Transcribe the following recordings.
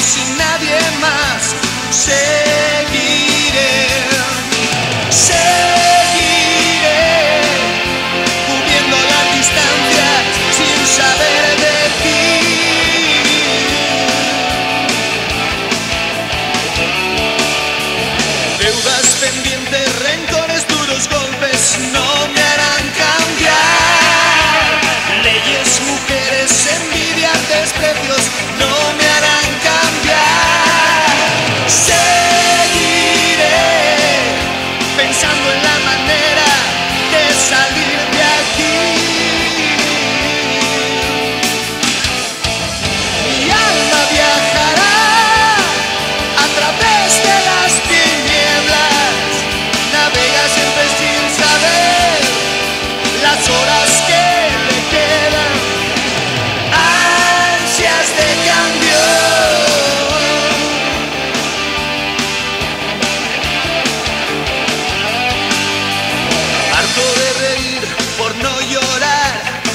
sin nadie más. Seguiré, seguiré, cubriendo las distancias sin saber de ti. Deudas pendientes, rencores, duros golpes no me harán cambiar. Leyes, mujeres, envidias, desprecios no me harán cambiar. Seguiré pensando en la manera de salir de aquí. Mi alma viajará a través de las tinieblas, navega siempre sin saber las horas que le quedan, ansias de cambio. Harto de reír por no llorar,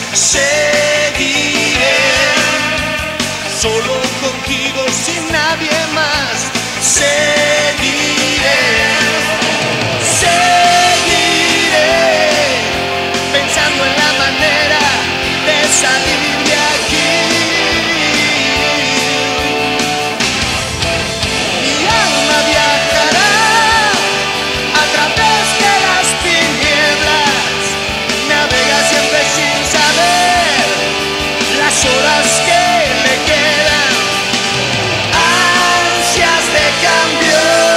seguiré solo contigo, sin nadie más. Seguiré, seguiré pensando en la manera de salir de aquí. Mi alma viajará a través de las tinieblas, navega siempre sin saber las horas que le quedan, ansias de cambio.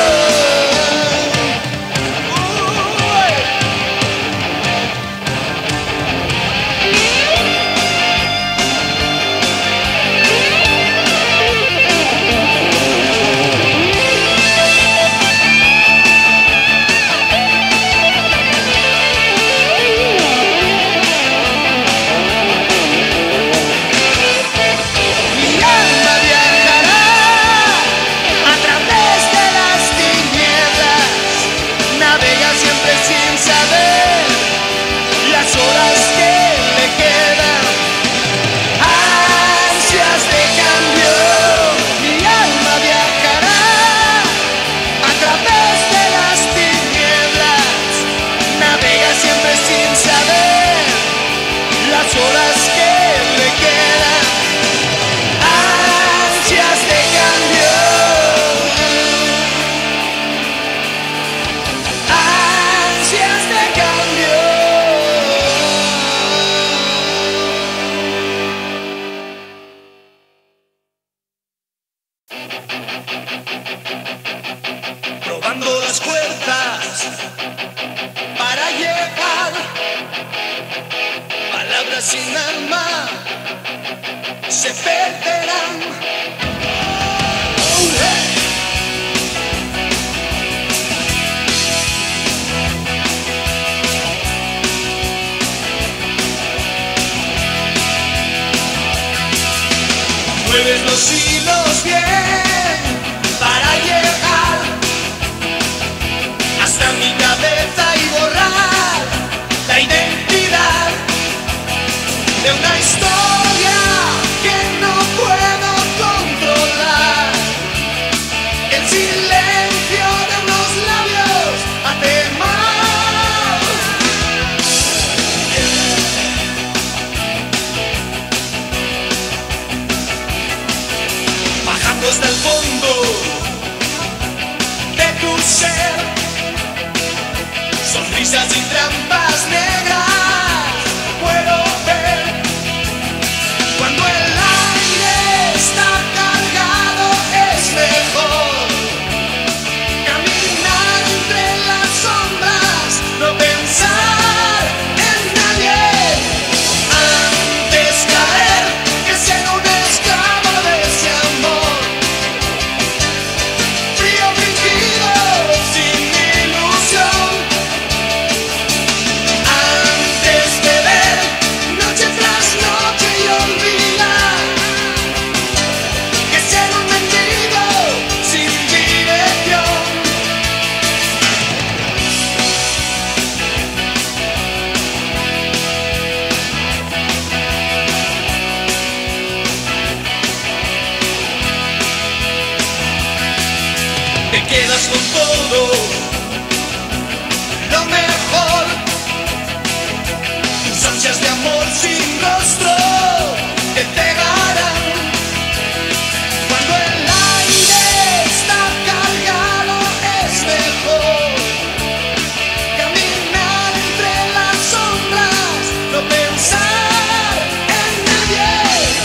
Mi alma viajará a través de las tinieblas, navega siempre sin saber las horas que le quedan, ansias de cambio. Mi alma viajará a través de las tinieblas, navega siempre sin saber las horas que le quedan, ansias de cambio, ansias de cambio. Probando las fuerzas para llegar, palabras sin alma se perderán. Oh, hey. Mueves los hilos bien para llegar hasta mi cabeza y borrar la identidad de una historia que no puedo controlar. El silencio de unos labios hace mal. Bajando hasta el fondo de tu ser, sonrisas y trampas negras puedo ver. Cuando el aire está cargado es mejor caminar entre las sombras, no pensar en nadie, antes caer que ser un esclavo de ese amor. das con todo lo mejor. Tus ansias de amor sin rostro te pegarán. Cuando el aire está cargado es mejor caminar entre las sombras, no pensar en nadie.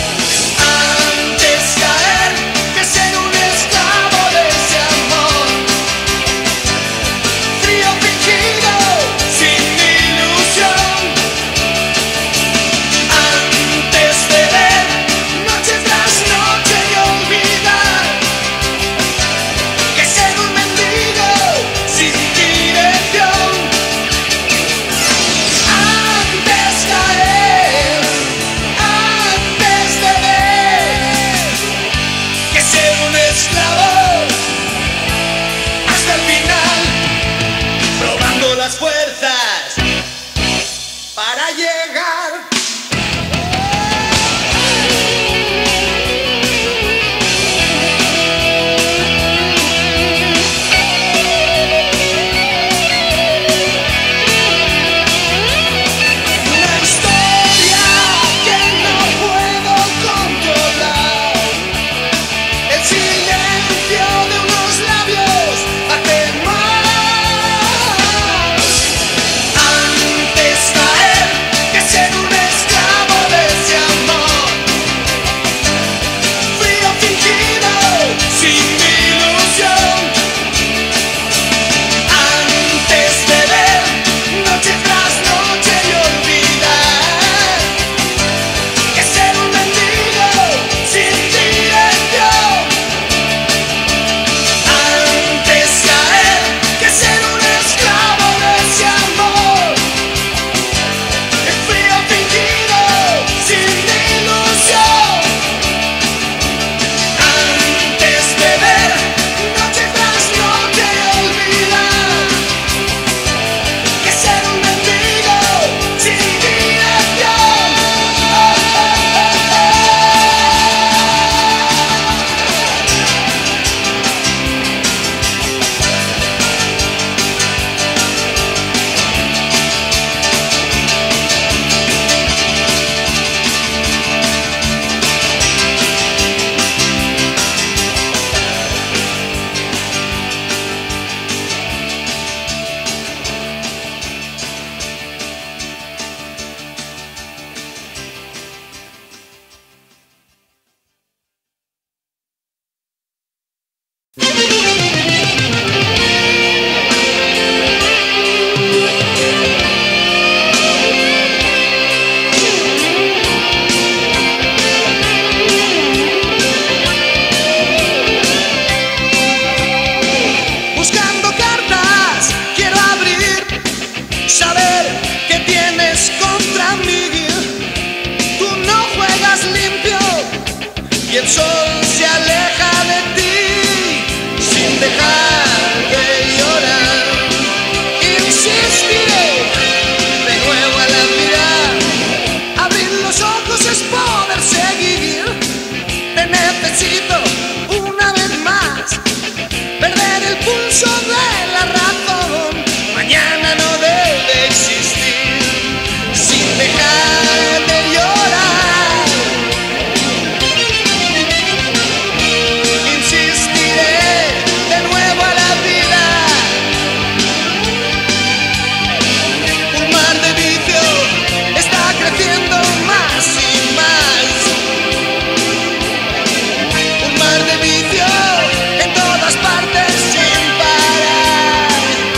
Antes caer que ser un esclavo de ese amor frío fingido, sin ilusión. Antes de ver noche tras noche y olvidar que ser un mendigo sin dirección. Antes caer, antes de ver que ser un esclavo hasta el final, probando las fuerzas para llegar. Una historia que no puedo controlar. El silencio de unos labios hace más. Antes caer que ser un esclavo de ese amor frío fingido, sin ilusión. Antes de ver noche tras noche y olvidar que ser un mendigo sin dirección. Antes caer que ser un esclavo de ese amor frío fingido, sin ilusión. Antes de ver noche tras noche y olvidar que ser un mendigo sin dirección. Buscando cartas quiero abrir, saber qué tienes contra mí. Tú no juegas limpio y el sol se aleja de ti sin dejar de llorar. Insistiré de nuevo a la mirar, abrir los ojos es poder seguir. Te necesito una vez más, perder el pulso de la razón. Mañana no debe existir sin dejar de llorar. Insistiré de nuevo a la vida. Un mar de vicio está creciendo más y más. Un mar de vicio en todas partes sin parar.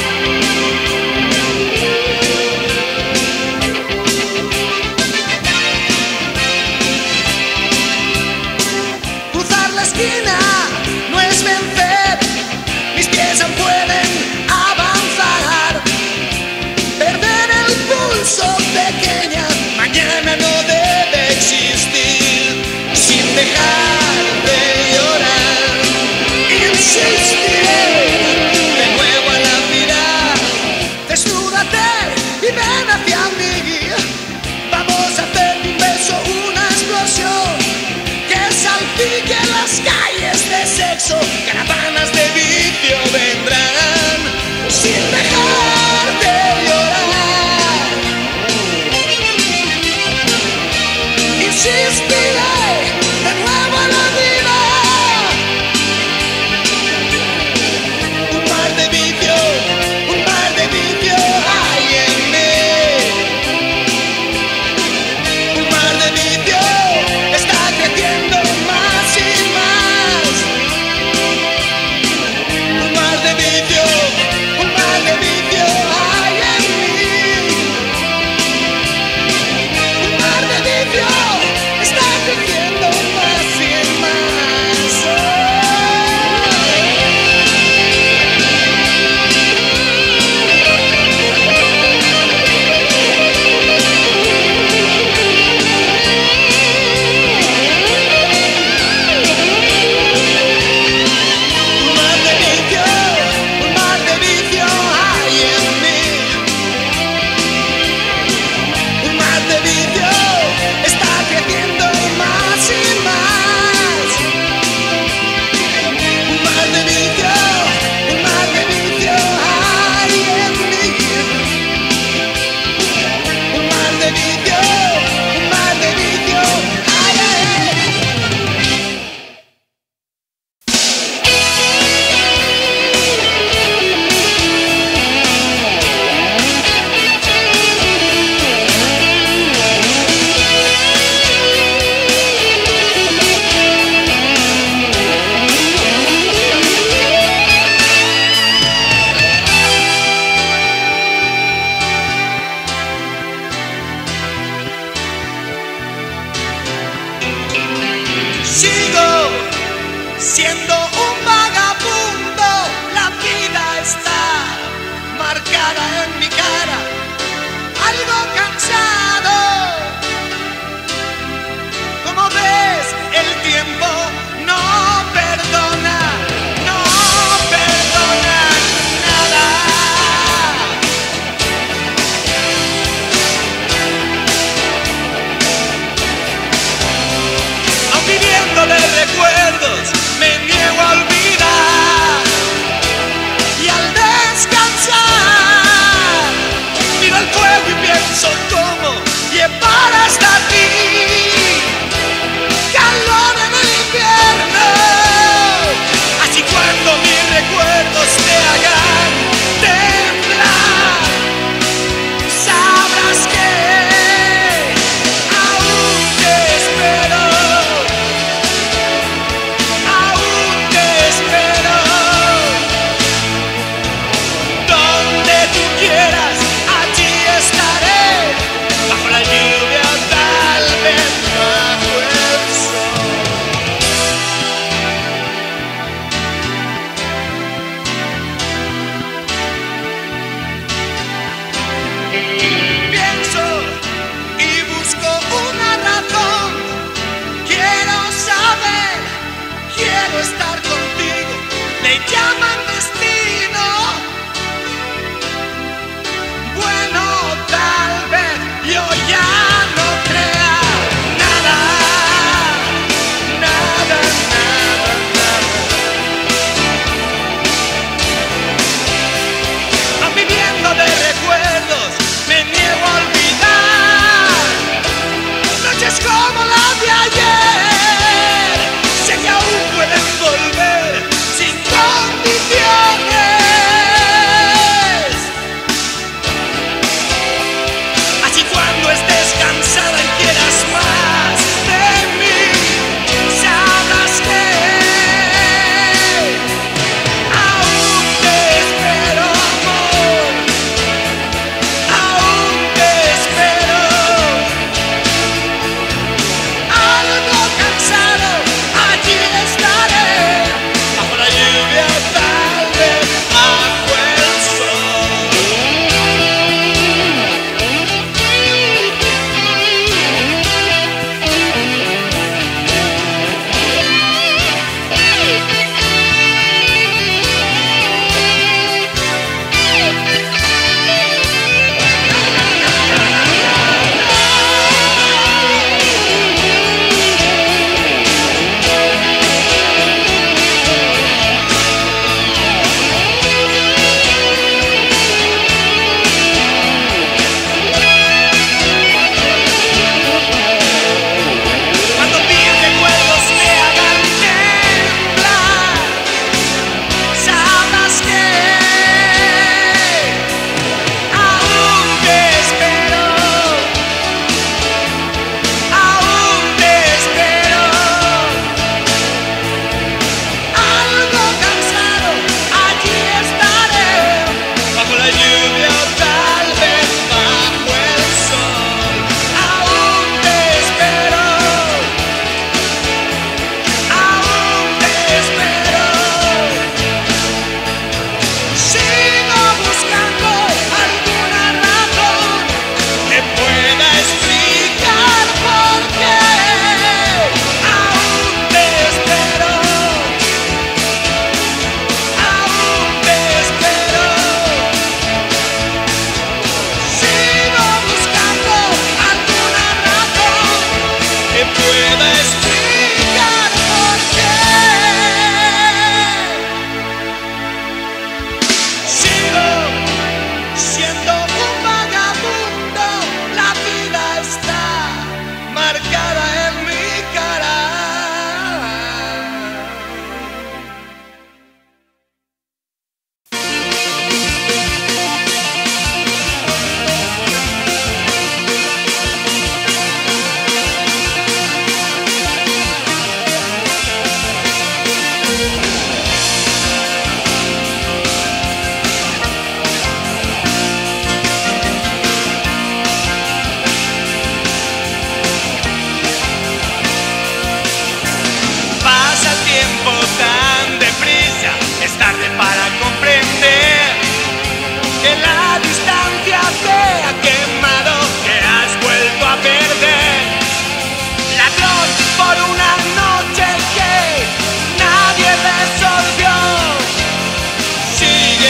Cruzar la esquina no es vencer, mis pies aún pueden avanzar. Perder el pulso, pequeña, mañana no debe existir sin dejar de llorar. Insistiré de nuevo a la vida. Desnúdate y ven hacia mí. Vamos a hacer un beso, una explosión que salpique las calles de sexo. Caravanas de vicio vendrán.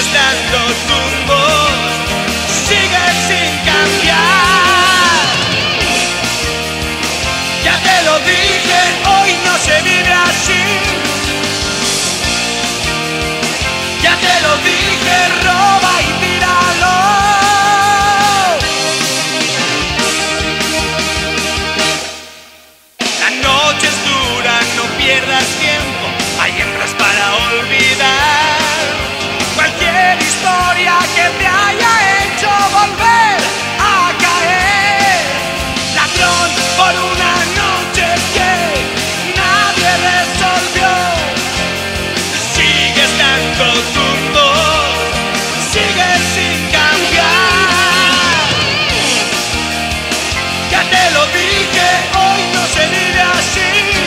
sigues dando tumbos, sigues sin cambiar. Ya te lo dije, hoy no se vive así. Ya te lo dije, roba y tíralo. La noche es dura, no pierdas tiempo, hay hembras para olvidar cualquier historia que te haya hecho volver a caer. Ladrón por una noche que nadie resolvió. Sigues dando tumbos, sigues sin cambiar. Ya te lo dije, hoy no se vive así.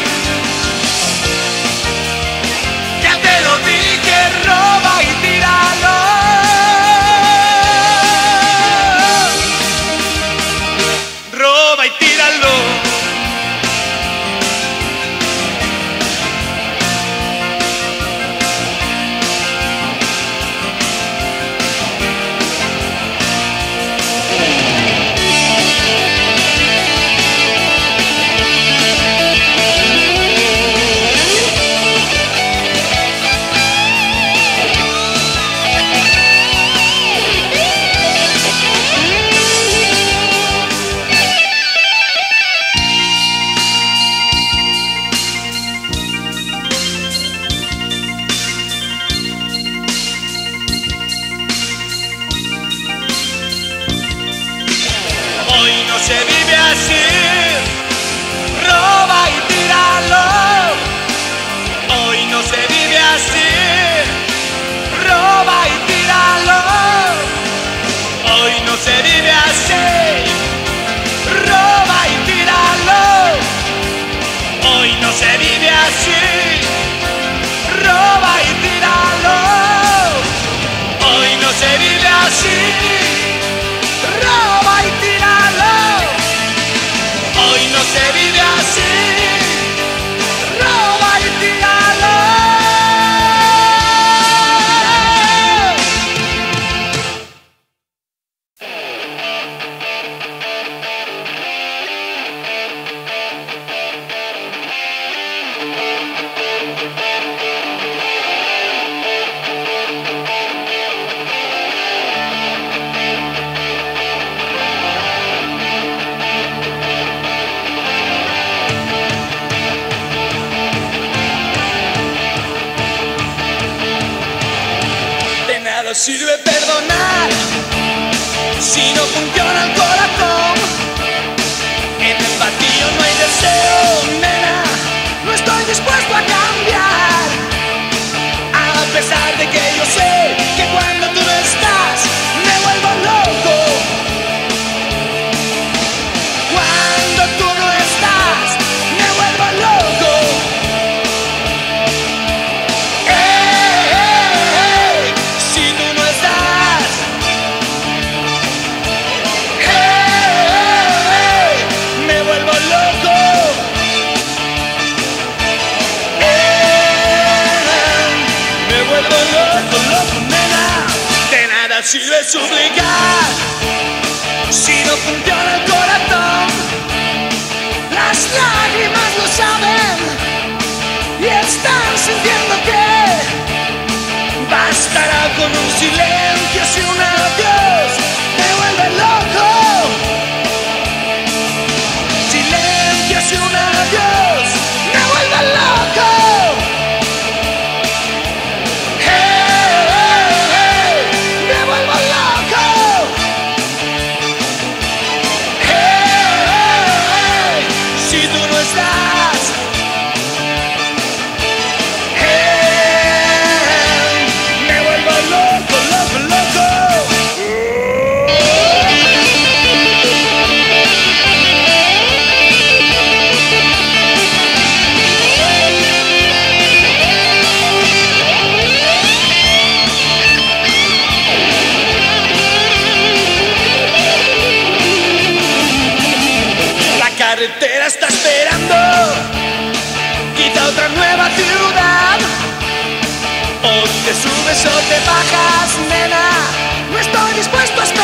Ya te lo dije, roba y tíralo. Roba y tíralo. Hoy no se vive así, roba y tíralo. Hoy no se vive así, roba y tíralo. Hoy no se vive así, roba y tíralo. Hoy no se vive así, roba y tíralo. Hoy no se vive así, roba y tíralo. Hoy no se vive así, roba y tíralo. De nada sirve perdonar si no funciona el corazón. En el vacío no hay deseo, nena, no estoy dispuesto a cambiar. A pesar de que yo sé que cuando tú no estás me vuelvo loco. Cuando tú no estás me vuelvo loco. Si tú no estás, me vuelvo loco. Me vuelvo loco, loco, nena. De nada sirve suplicar si no funciona el corazón. Las lágrimas lo saben y están sintiendo que bastará con un silencio si un adiós me vuelve loco. Silencio si un adiós me vuelve loco. Me vuelvo loco. Si tú no estás, me vuelvo loco, loco, loco. La carretera está esperando, quizá otra nueva ciudad. O te subes o te bajas, dispuesto a